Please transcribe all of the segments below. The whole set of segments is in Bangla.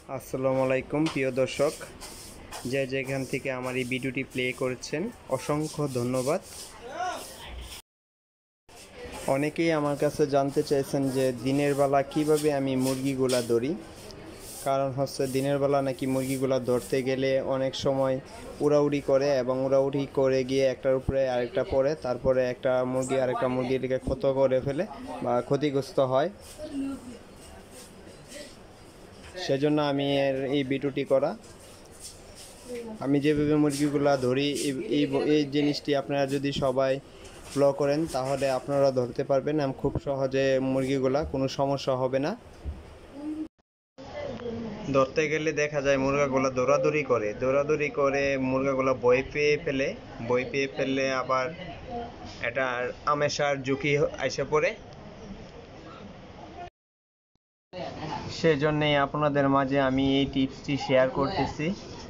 আসসালামু আলাইকুম প্রিয় দর্শক, যে যেখান থেকে আমার এই ভিডিওটি প্লে করেছেন অসংখ্য ধন্যবাদ। অনেকেই আমার কাছে জানতে চাইছেন যে দিনের বেলা কিভাবে আমি মুরগিগুলা ধরি। কারণ হচ্ছে দিনের বেলা নাকি মুরগিগুলা ধরতে গেলে অনেক সময় উড়াউড়ি করে এবং উড়াউড়ি করে গিয়ে একটার উপরে আরেকটা পড়ে, তারপরে একটা মুরগি আরেকটা মুরগিকে ক্ষত করে ফেলে বা ক্ষতিগ্রস্ত হয়। সেজন্য আমি এই ভিডিওটি করা। আমি যেভাবে মুরগিগুলা ধরি এই জিনিসটি আপনারা যদি সবাই ফলো করেন তাহলে আপনারা ধরতে পারবেন এবং খুব সহজে মুরগিগুলা কোনো সমস্যা হবে না। ধরতে গেলে দেখা যায় মুরগাগুলা দৌড়াদৌড়ি করে মুরগাগুলা ভয় পেয়ে ফেললে আবার এটা আমেশার ঝুঁকি এসে পড়ে। সেজন্যই আপনাদের মাঝে আমি এই টিপসটি শেয়ার করতেছি।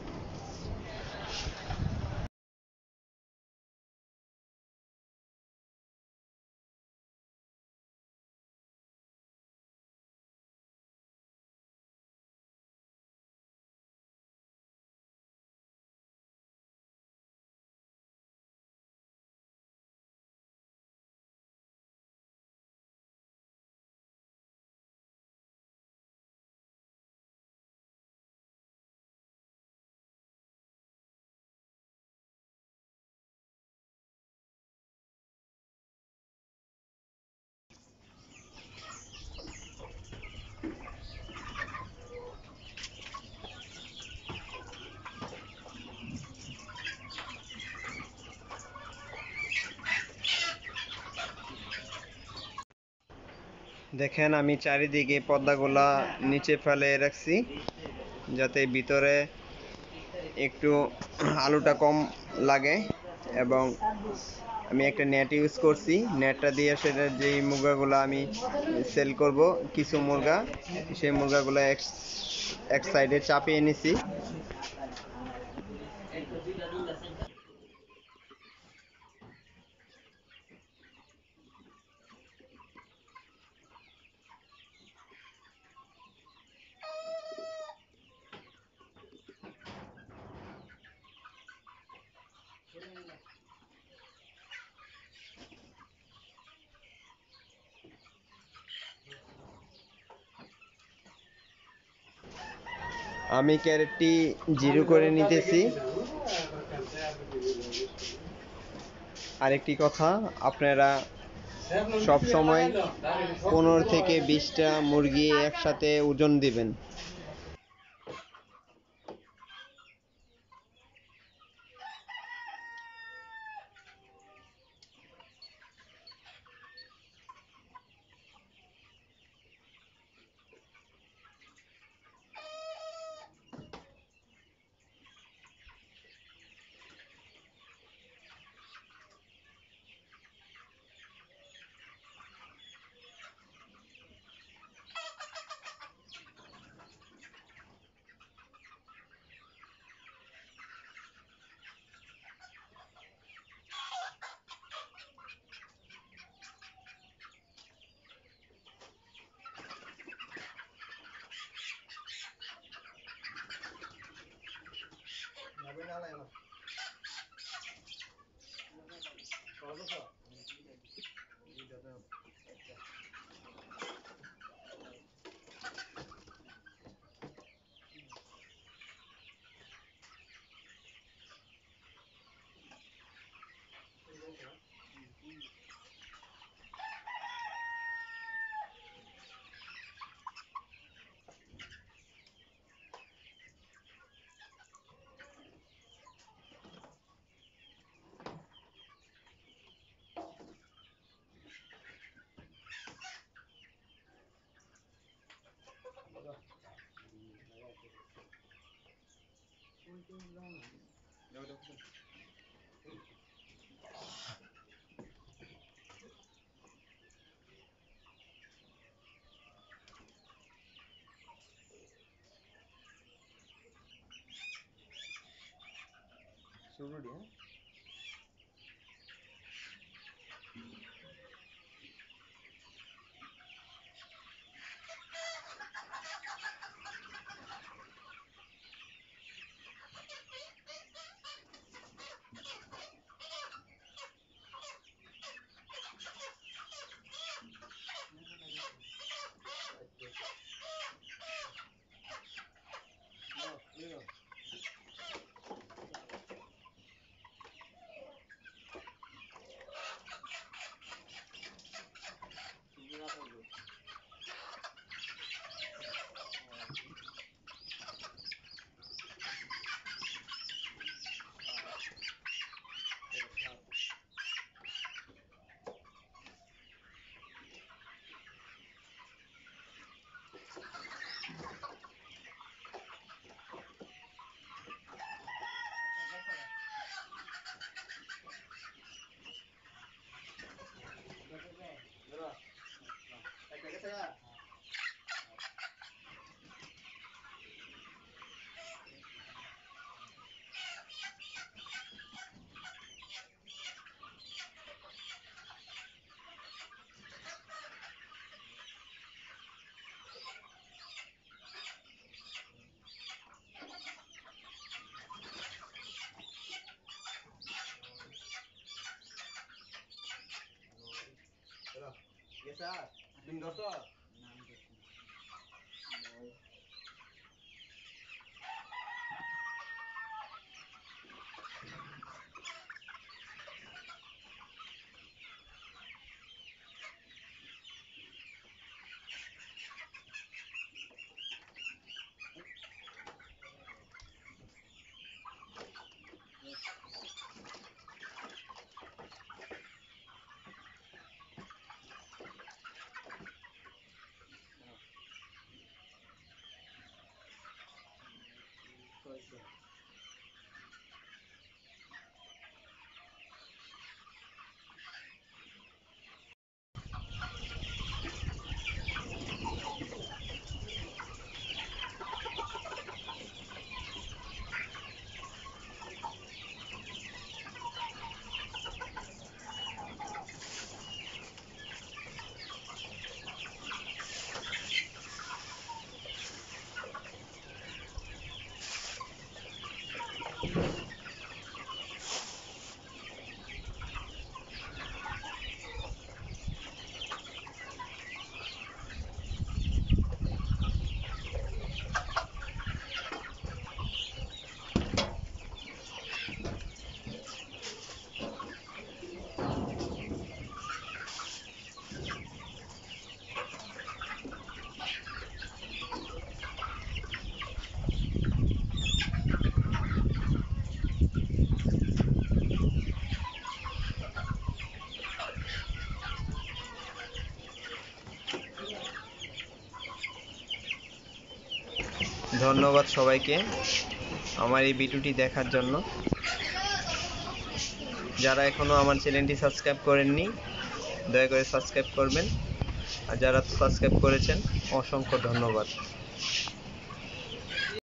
দেখেন আমি চারিদিকে পর্দাগুলা নিচে ফেলে রাখছি যাতে ভিতরে একটু আলোটা কম লাগে, এবং আমি একটা নেট ইউজ করছি। নেটটা দিয়ে সেটা যেই মুরগাগুলো আমি সেল করব, কিছু মুরগা, সেই মুরগাগুলো এক সাইডে চাপিয়ে নিছি। আমি ক্যারেটটি জিরো করে নিতেছি। আরেকটি কথা, আপনারা সব সময় 15 থেকে 20টা মুরগি একসাথে ওজন দিবেন। ধন্যবাদ সবাইকে আমার এই ভিডিওটি দেখার জন্য। যারা এখনো আমার চ্যানেলটি সাবস্ক্রাইব করেননি দয়া করে সাবস্ক্রাইব করবেন, আর যারা সাবস্ক্রাইব করেছেন অসংখ্য ধন্যবাদ।